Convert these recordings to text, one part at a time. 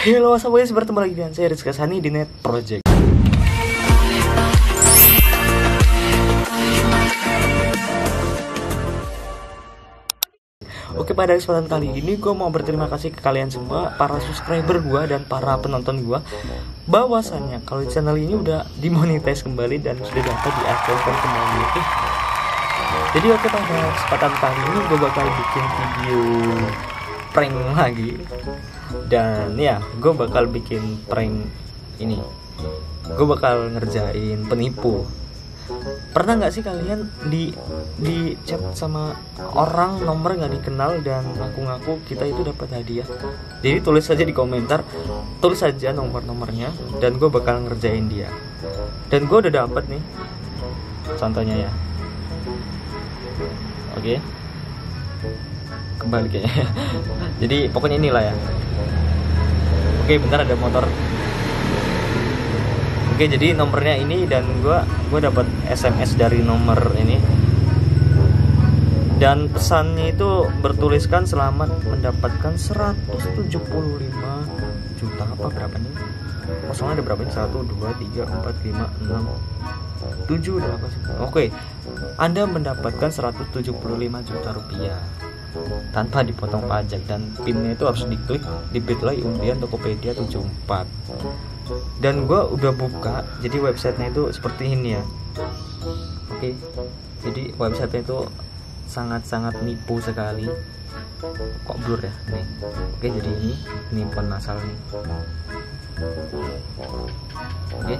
Halo guys, bertemu lagi dengan saya Rizka Sani di Net Project. Oke, pada kesempatan kali ini gue mau berterima kasih ke kalian semua, para subscriber gue dan para penonton gue, bahwasannya kalau channel ini udah dimonetize kembali dan sudah dapat diaktifkan kembali. Jadi pada kesempatan kali ini gue bakal bikin video prank lagi. Dan ya, gue bakal bikin prank ini. Gue bakal ngerjain penipu. Pernah nggak sih kalian di chat sama orang nomor nggak dikenal dan ngaku-ngaku kita itu dapat hadiah? Jadi tulis saja di komentar, tulis saja nomornya dan gue bakal ngerjain dia. Dan gue udah dapet nih contohnya ya. Oke, kembali kayaknya. Jadi pokoknya inilah ya. Oke, bentar ada motor. Oke, jadi nomornya ini dan gue dapat SMS dari nomor ini. Dan pesannya itu bertuliskan selamat mendapatkan 175 juta apa berapa nih? Kosongnya ada berapa nih? 1 2 3 4 5 6 7 udah apa sih? Oke. Anda mendapatkan 175 juta rupiah tanpa dipotong pajak dan pinnya itu harus diklik di Bitly undian Tokopedia 74. Dan gue udah buka, jadi websitenya itu seperti ini ya. Oke, jadi websitenya itu sangat-sangat nipu sekali. Kok blur ya nih? Oke, jadi ini pun masalah nih. Oke,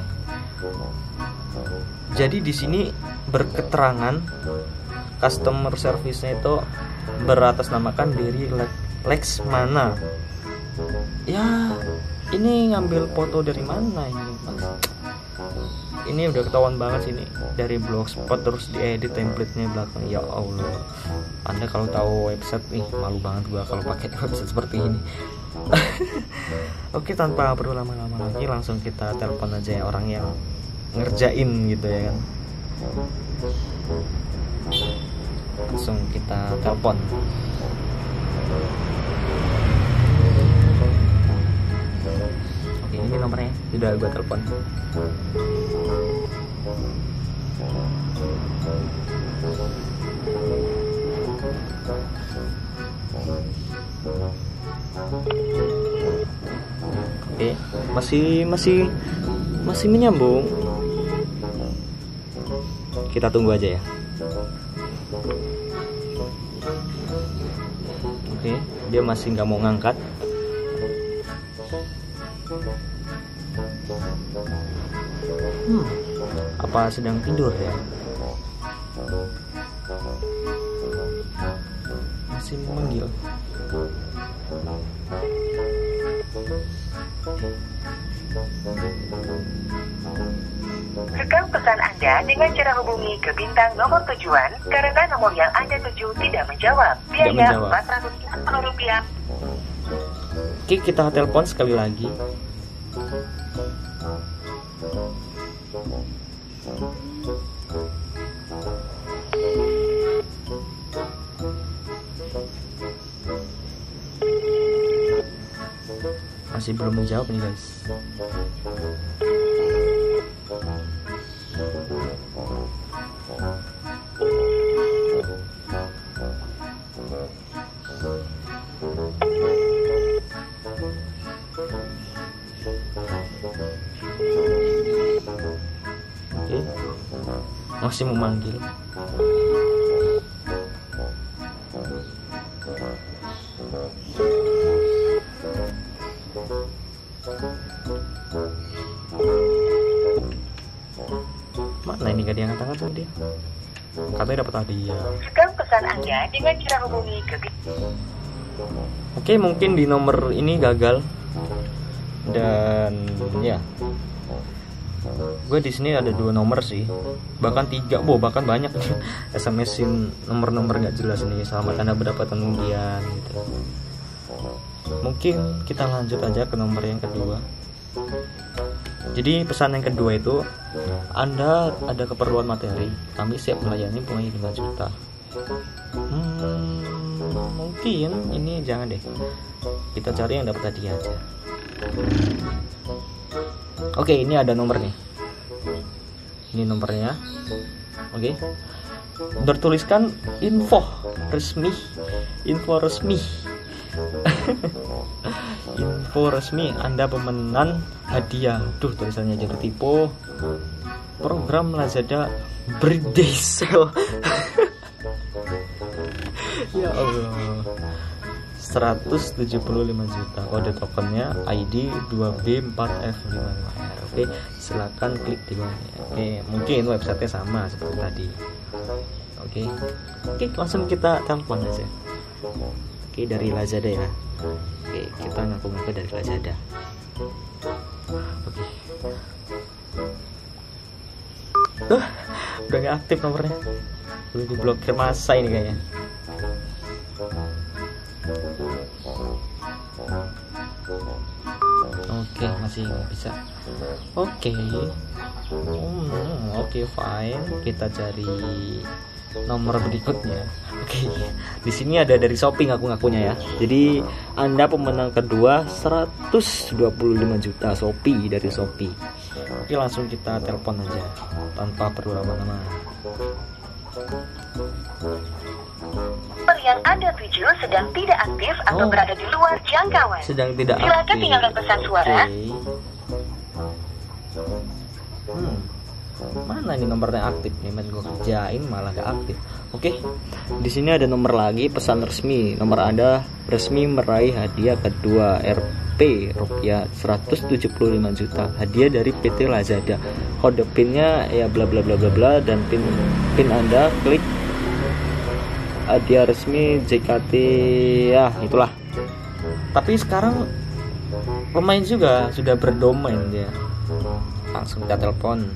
jadi di sini berketerangan customer service-nya itu beratasnamakan diri Lexmana. Ya, ini ngambil foto dari mana ini, Mas? Ini udah ketahuan banget sih ini dari blogspot, terus diedit template-nya belakang. Ya Allah, Anda kalau tahu website nih, malu banget gua kalau pakai website seperti ini. Oke, tanpa perlu lama-lama lagi, langsung kita telepon aja ya orang yang ngerjain gitu ya kan. Langsung kita telepon. Oke, ini nomornya sudah gue telepon. Oke, masih menyambung. Kita tunggu aja ya. Oke, dia masih nggak mau ngangkat. Apa sedang tidur ya? Masih memanggil. Rekam pesan Anda dengan cara hubungi ke bintang nomor tujuan karena nomor yang Anda tuju tidak menjawab. Biaya Rp450. Oke, kita telepon sekali lagi. Masih belum menjawab nih guys. Oke, masih memanggil. Mana ini gak diangkat-angkat sama dia? Katanya dapat hadiah. Rekam pesan Anda dengan cara hubungi ke Oke, mungkin di nomor ini gagal. Dan ya, gue di sini ada 2 nomor sih, bahkan 3, bahkan banyak. SMS-in nomor-nomor nggak jelas nih. Selamat Anda mendapatkan undian gitu. Mungkin kita lanjut aja ke nomor yang kedua. Jadi pesan yang kedua itu, Anda ada keperluan materi, kami siap melayani mulai 5 juta. Mungkin ini jangan deh, kita cari yang dapat hadiah aja. Oke, ini ada nomor nih. Ini nomornya. Oke. Bertuliskan info resmi. Info resmi. Info resmi, Anda pemenang hadiah. Duh, tulisannya jadi typo. Program Lazada birthday sale. Ya Allah. 175 juta. Kode tokennya ID 2B4F55R. Oke, silakan klik di bawah. Oke, mungkin websitenya sama seperti tadi. Oke, langsung kita telepon aja. Oke, dari Lazada ya. Oke, kita ngaku-ngaku dari Lazada. Oke. Udah gak aktif nomornya. Udah diblokir masa ini kayaknya. Oke, masih nggak bisa. Oke, oke, fine. Kita cari nomor berikutnya. Oke, di sini ada dari Shopee ngaku-ngakunya ya. Jadi Anda pemenang kedua 125 juta Shopee dari Shopee. Oke, langsung kita telepon aja tanpa perlu lama-lama. Yang Anda tuju sedang tidak aktif atau berada di luar jangkauan. Sedang tidak aktif. Silakan tinggalkan pesan suara. Mana nih nomornya aktif nih? Mas gue kerjain malah gak aktif. Oke, di sini ada nomor lagi, pesan resmi. Nomor Anda resmi meraih hadiah kedua RP rupiah 175 juta. Hadiah dari PT Lazada. Kode PIN-nya ya bla bla bla bla bla, dan PIN Anda klik hadiah resmi JKT ya, itulah. Tapi sekarang pemain juga sudah berdomain dia. Langsung kita telepon.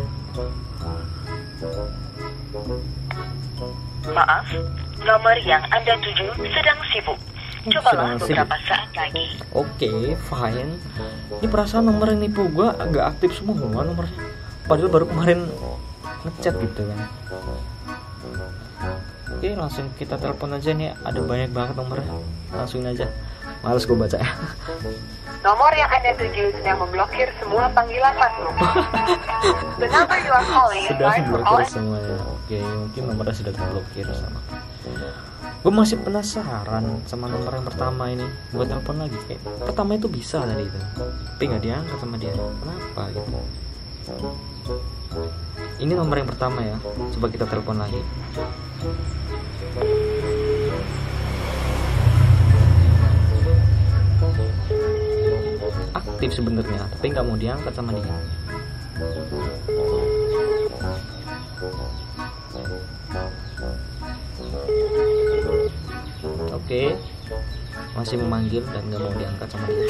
Maaf, nomor yang Anda tuju sedang sibuk. Cobalah beberapa saat lagi. Oke, fine. Ini perasaan nomor yang nipu gua agak aktif semua nomornya. Padahal baru kemarin ngechat gitu kan. Oke, langsung kita telepon aja nih. Ada banyak banget nomornya. Langsung aja. Males gue baca. Nomor yang Anda tuju sedang memblokir semua panggilan masuk. The number you are calling is sudah blokir semuanya. Oke, mungkin nomornya sudah terblokir sama. Gue masih penasaran sama nomor yang pertama ini. Gue telepon lagi. Kayak pertama itu bisa tadi itu, tapi nggak diangkat sama dia. Kenapa gitu? Ini nomor yang pertama ya. Coba kita telepon lagi. Aktif sebenarnya, tapi nggak mau diangkat sama dia. Oke, masih memanggil dan nggak mau diangkat sama dia.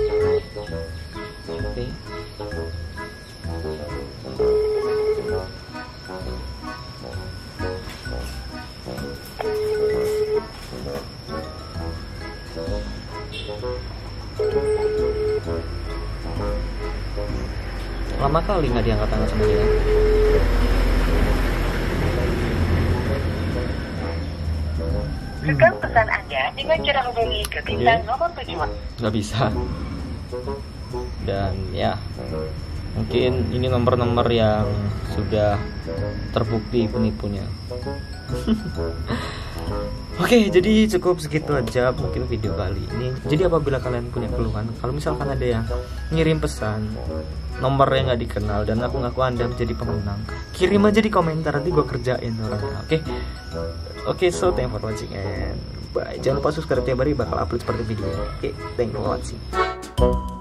Oke. Lama kali nggak diangkat-angkat sama dia. Rekam pesan Anda dengan cara hubungi ke bintang nomor tujuan. Nggak bisa. Dan ya, mungkin ini nomor-nomor yang sudah terbukti penipunya. Oke, jadi cukup segitu aja mungkin video kali ini. Jadi apabila kalian punya keluhan, kalau misalkan ada yang ngirim pesan nomor yang nggak dikenal dan ngaku-ngaku Anda menjadi pemenang, kirim aja di komentar, nanti gue kerjain orangnya. Oke, so thank you for watching and bye. Jangan lupa subscribe tiap hari, bakal upload seperti video. Oke, thank you for watching.